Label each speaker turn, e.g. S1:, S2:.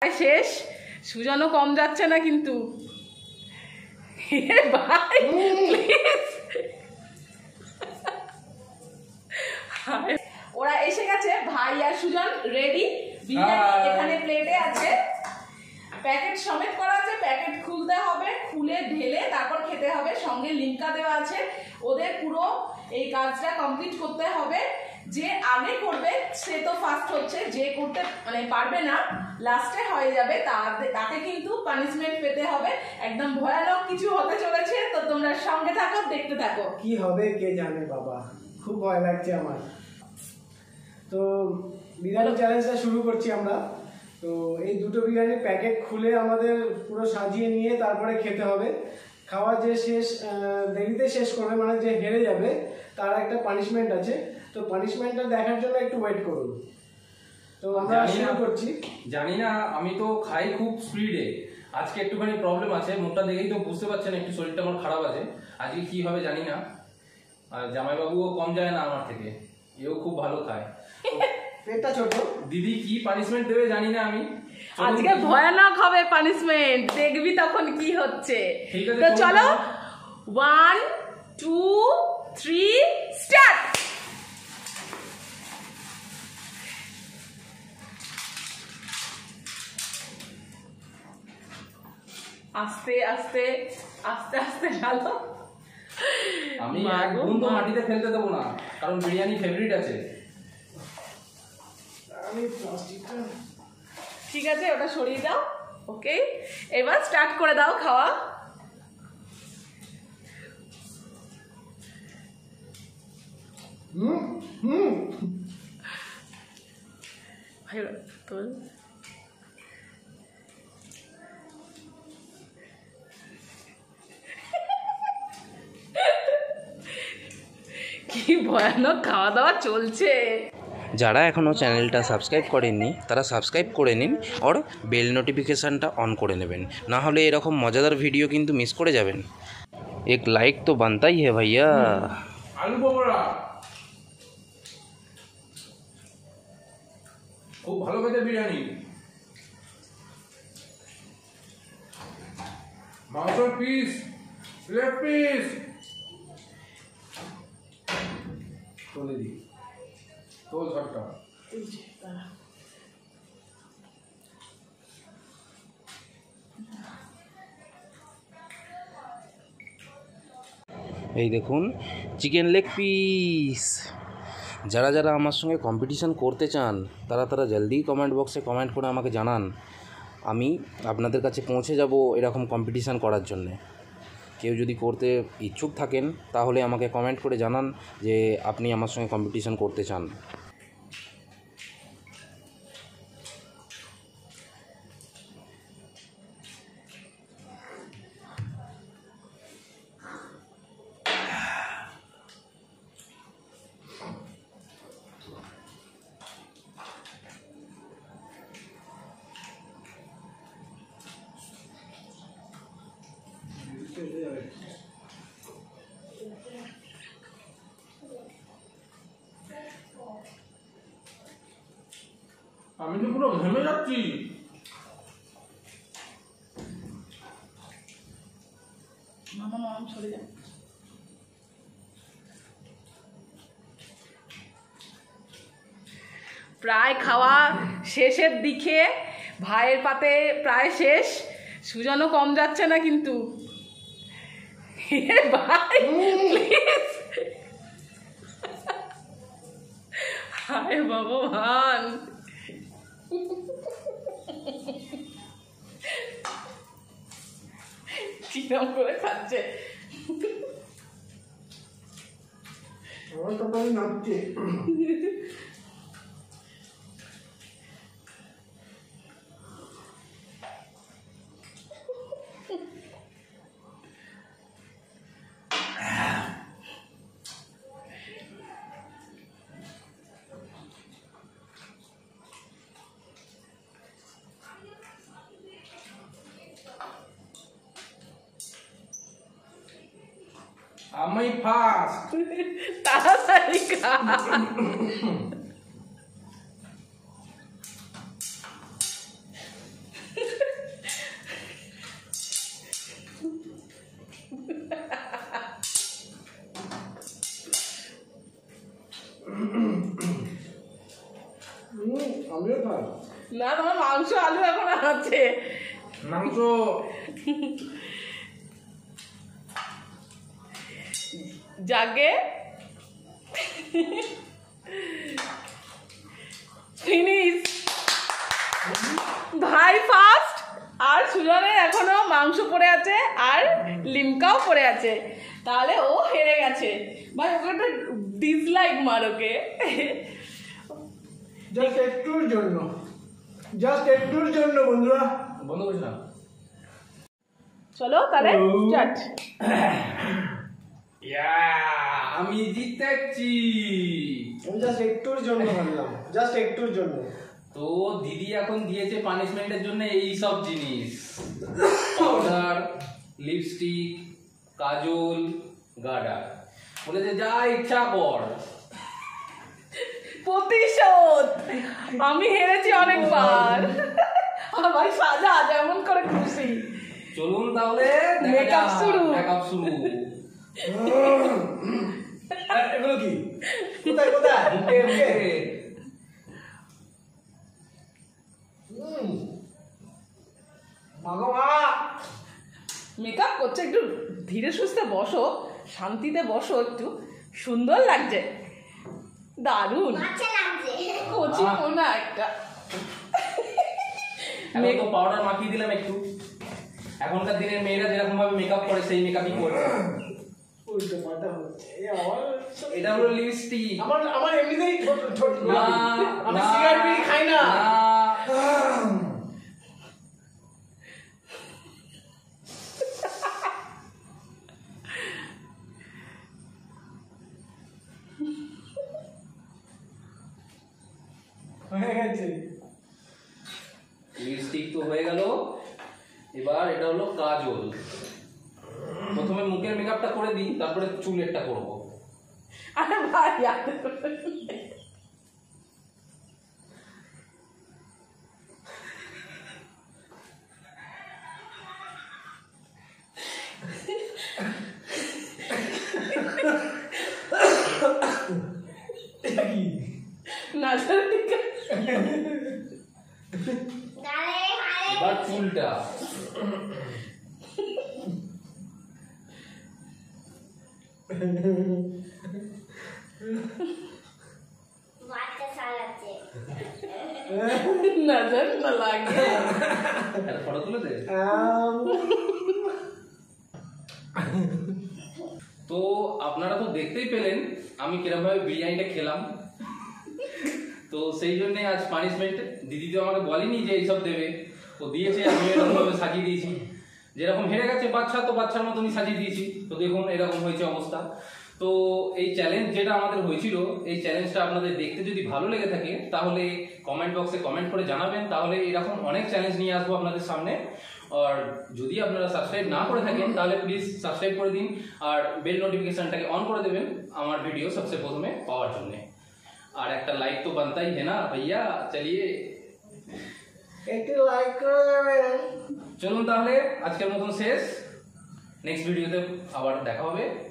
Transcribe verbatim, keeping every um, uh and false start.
S1: শেষ সুজনও কম যাচ্ছে না কিন্তু ভাই প্লিজ ওরা এসে গেছে ভাই আর সুজন রেডি বিরিয়ানি এখানে প্লেটে আছে প্যাকেট সমেত করা আছে প্যাকেট খুলতে হবে খুলে ঢেলে তারপর খেতে হবে সঙ্গে লিঙ্কা দেওয়া আছে ওদের পুরো এই কাজটা কমপ্লিট করতে হবে যে আগে করবে সে তো ফার্স্ট হচ্ছে যে করতে মানে পারবে না লাস্টে হয়ে যাবে তাকে কিন্তু পানিশমেন্ট পেতে হবে একদম ভয়ানক কিছু হতে চলেছে তো তোমরা সঙ্গে থাকো দেখতে থাকো
S2: কি হবে কে জানে বাবা খুব ভয় লাগছে আমার তো বিরিয়ানি চ্যালেঞ্জটা শুরু করছি আমরা তো এই দুটো বিরিয়ানির প্যাকেট খুলে আমাদের পুরো সাজিয়ে নিয়ে তারপরে খেতে হবে খাওয়া যে শেষ দেরিতে শেষ করবে মানে যে হেরে যাবে তার একটা পানিশমেন্ট আছে তো পানিশমেন্টটা দেখার জন্য একটু ওয়েট করুন তো আমরা শুরু করছি
S3: জানি না আমি তো খাই খুব স্পিডে আজকে একটুখানি প্রবলেম আছে মুখটা দেখেই তো বুঝতে পারছেন একটু শরীরটা আমার খারাপ আছে আজকে কি হবে জানি না আর জামাইবাবুও কম যায় না আমার থেকে এও খুব ভালো খায়
S2: পেটটা ছোট
S3: দিদি কি পানিশমেন্ট দেবে জানি না আমি
S1: আজকে ভয়ানক হবে পানিশমেন্ট দেখবি তখন কি হচ্ছে তো চলো ওয়ান টু থ্রি স্টার্ট আস্তে আস্তে আস্তে আস্তে ঢালো
S3: আমি এক বুন্দও মাটিতে ফেলতে দেবো না কারণ বিরিয়ানি ফেভারিট আছে
S2: আমি প্লাস্টিকটা
S1: ঠিক আছে ওটা সরিয়ে দাও ওকে এবার স্টার্ট করে দাও খাওয়া
S2: হুম হুম
S1: ভাই তোল কি ভয়ানক খাওয়া দাওয়া চলছে
S4: যারা এখনও চ্যানেলটা সাবস্ক্রাইব করেননি তারা সাবস্ক্রাইব করে নিন আর বেল নোটিফিকেশানটা অন করে নেবেন না হলে এরকম মজাদার ভিডিও কিন্তু মিস করে যাবেন এক লাইক তো বানতাই হে ভাইয়া
S3: আলু বড়া খুব ভালো খেতে বিরিয়ানি মাংসের পিস লেগ পিস তোলে দি তোল ঝটকা
S4: এই দেখুন চিকেন লেগ পিস যারা যারা আমার সঙ্গে কম্পিটিশান করতে চান তারা তারা জলদি কমেন্ট বক্সে কমেন্ট করে আমাকে জানান আমি আপনাদের কাছে পৌঁছে যাব এরকম কম্পিটিশান করার জন্যে কেউ যদি করতে ইচ্ছুক থাকেন তাহলে আমাকে কমেন্ট করে জানান যে আপনি আমার সঙ্গে কম্পিটিশান করতে চান
S3: আমি তো পুরো ঘেমে যাচ্ছি
S1: মামা মামা সরে যাও প্রায় খাওয়া শেষের দিকে ভাইয়ের পাতে প্রায় শেষ সুজনও কম যাচ্ছে না কিন্তু ভাই প্লিজ হায় ভগবান কিরম করে খাচ্ছে
S2: আমার কপালে নাচছে
S3: আমি ফার্স্ট
S1: তাড়াতাড়ি খা না তোমার মাংস আলু এখন আছে।
S3: মাংস
S1: জাগে ফিনিশ ভাই ফার্স্ট। আর সুজনের এখনো মাংস পড়ে আছে আর লিমকাও পড়ে আছে, তাহলে ও হেরে গেছে। ভাই ওকে একটা ডিসলাইক মার ওকে।
S2: জাস্ট একটুর জন্য, জাস্ট একটুর জন্য বন্ধুরা।
S3: বন্ধ করিস না।
S1: চলো তাহলে স্টার্ট।
S3: ইয়া, আমি জিতেছি।
S2: আমি জাস্ট একটুর জন্য ভাবলাম, জাস্ট একটুর জন্য।
S3: তো দিদি এখন দিয়েছে পানিশমেন্টের জন্য এই সব জিনিস, পাউডার, লিপস্টিক, কাজল, গার্ডার। বলেছে যা ইচ্ছা কর।
S1: প্রতিশোধ। আমি হেরেছি অনেকবার। আমার ভাই সাজা যেমন করে খুশি।
S3: চলুন তাহলে
S1: Makeup শুরু।
S3: মেকআপ শুরু।
S2: আর এগুলো কি? কোথায় কোথায়?
S3: মুখে মুখে।
S2: হুম। ভগবা।
S1: মেকআপ করছে, একটু ধীরে সুস্থে বসো, শান্তিতে বসো, একটু সুন্দর লাগছে, দারুণ কচি কোনা একটা।
S3: এখন তো পাউডার মাখিয়ে দিলাম একটু। এখনকার দিনের মেয়েরা যেরকম ভাবে মেকআপ করে সেই মেকআপই করবে।
S2: উল্টো পাল্টা হচ্ছে। এই আমার
S3: এটা হলো লিপস্টিক।
S2: আমার আমার এমনিতেই ছোট ছোট
S3: না,
S2: আমি
S3: না,
S2: সিগারেট বিড়ি খাই না।
S3: না।
S2: হয়ে গেছে।
S3: লিপস্টিক তো হয়ে গেল, এবার এটা হলো কাজল। প্রথমে মুখের মেকআপটা করে দিই, তারপরে চুলেরটা করব।
S1: আরে ভাই না ঠিক আছে।
S3: এবার চুলটা।
S1: নজর না লাগে।
S3: একটা ফটো তুলে দে।
S2: আম,
S3: তো আপনারা তো দেখতেই পেলেন আমি কিরকম ভাবে বিরিয়ানিটা খেলাম। তো সেই জন্য আজ পানিশমেন্ট। দিদি তো আমাকে বলেনি যে এইসব দেবে, তো দিয়েছে, আমি এরকম ভাবে সাজিয়ে দিয়েছি। যেরকম হেরে গেছে বাচ্চা, তো বাচ্চার মতনই সাজিয়ে দিয়েছি। তো দেখুন এরকম হয়েছে অবস্থা। তো এই চ্যালেঞ্জ যেটা আমাদের হয়েছিল, এই চ্যালেঞ্জটা আপনাদের দেখতে যদি ভালো লেগে থাকে তাহলে কমেন্ট বক্সে কমেন্ট করে জানাবেন। তাহলে এরকম অনেক চ্যালেঞ্জ নিয়ে আসবো আপনাদের সামনে। আর যদি আপনারা সাবস্ক্রাইব না করে থাকেন তাহলে প্লিজ সাবস্ক্রাইব করে দিন, আর বেল নোটিফিকেশনটাকে অন করে দেবেন আমার ভিডিও সবসে প্রথমে পাওয়ার জন্য। আর একটা লাইক তো বানতাই है ना भैया। চলিয়ে
S2: একটু লাইক করে দেবেন।
S3: চলুন তাহলে আজকের মতন শেষ। নেক্সট ভিডিওতে আবার দেখা হবে।